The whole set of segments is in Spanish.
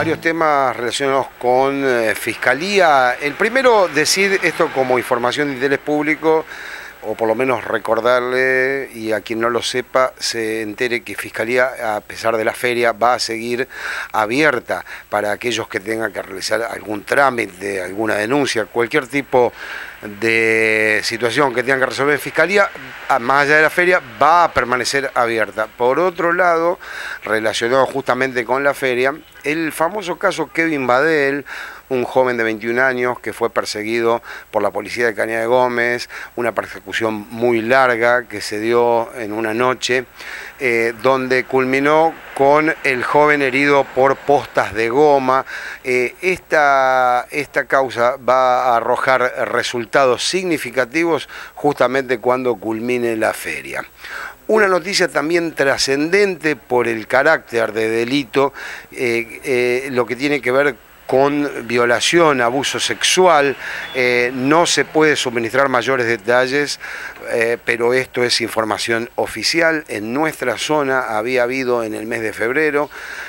varios temas relacionados con Fiscalía. El primero, decir esto como información de interés público, o por lo menos recordarle, y a quien no lo sepa, se entere que Fiscalía, a pesar de la feria, va a seguir abierta para aquellos que tengan que realizar algún trámite, alguna denuncia, cualquier tipo de situación que tengan que resolver en Fiscalía, más allá de la feria, va a permanecer abierta. Por otro lado, relacionado justamente con la feria, el famoso caso Kevin Badel, un joven de 21 años que fue perseguido por la policía de Cañada de Gómez, una persecución muy larga que se dio en una noche, donde culminó con el joven herido por postas de goma. Esta causa va a arrojar resultados significativos justamente cuando culmine la feria. Una noticia también trascendente por el carácter de delito, lo que tiene que ver con violación, abuso sexual. No se puede suministrar mayores detalles, pero esto es información oficial. En nuestra zona había habido en el mes de febrero,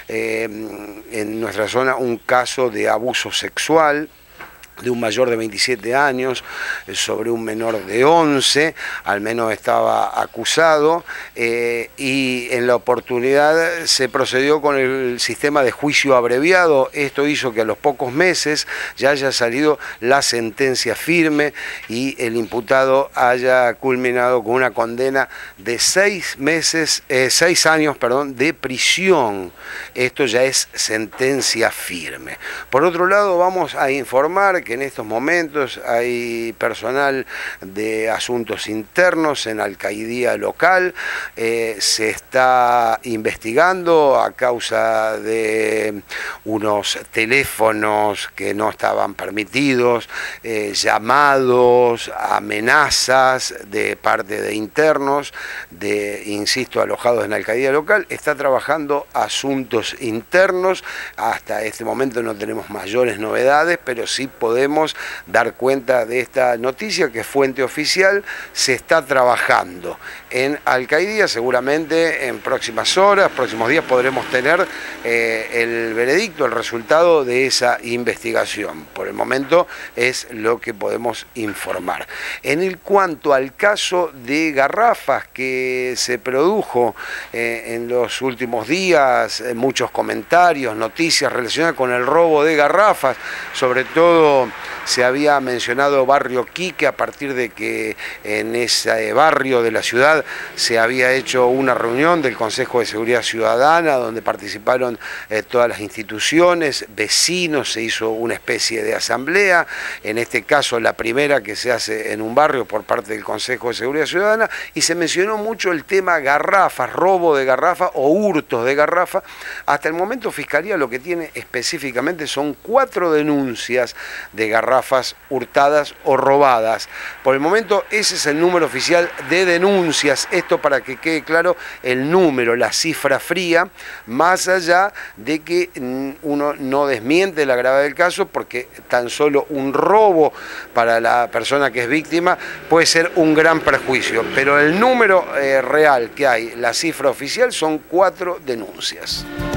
en nuestra zona, un caso de abuso sexual de un mayor de 27 años sobre un menor de 11, al menos estaba acusado, y en la oportunidad se procedió con el sistema de juicio abreviado. Esto hizo que a los pocos meses ya haya salido la sentencia firme y el imputado haya culminado con una condena de 6 años de prisión. Esto ya es sentencia firme. Por otro lado, vamos a informar que en estos momentos hay personal de asuntos internos en alcaidía local. Se está investigando a causa de unos teléfonos que no estaban permitidos, llamados, amenazas de parte de internos, insisto, alojados en alcaidía local. Está trabajando asuntos internos. Hasta este momento no tenemos mayores novedades, pero sí podemos dar cuenta de esta noticia, que es fuente oficial. Se está trabajando en alcaidía. Seguramente en próximas horas, próximos días, podremos tener el veredicto, el resultado de esa investigación. Por el momento es lo que podemos informar. En cuanto al caso de garrafas que se produjo en los últimos días, muchos comentarios, noticias relacionadas con el robo de garrafas, sobre todo se había mencionado Barrio Quique, a partir de que en ese barrio de la ciudad se había hecho una reunión del Consejo de Seguridad Ciudadana, donde participaron todas las instituciones, vecinos. Se hizo una especie de asamblea, en este caso la primera que se hace en un barrio por parte del Consejo de Seguridad Ciudadana, y se mencionó mucho el tema garrafas, robo de garrafas o hurtos de garrafas. Hasta el momento Fiscalía lo que tiene específicamente son 4 denuncias de garrafas hurtadas o robadas. Por el momento ese es el número oficial de denuncias. Esto para que quede claro el número, la cifra fría, más allá de que uno no desmiente la gravedad del caso, porque tan solo un robo para la persona que es víctima puede ser un gran perjuicio. Pero el número real que hay, la cifra oficial, son 4 denuncias.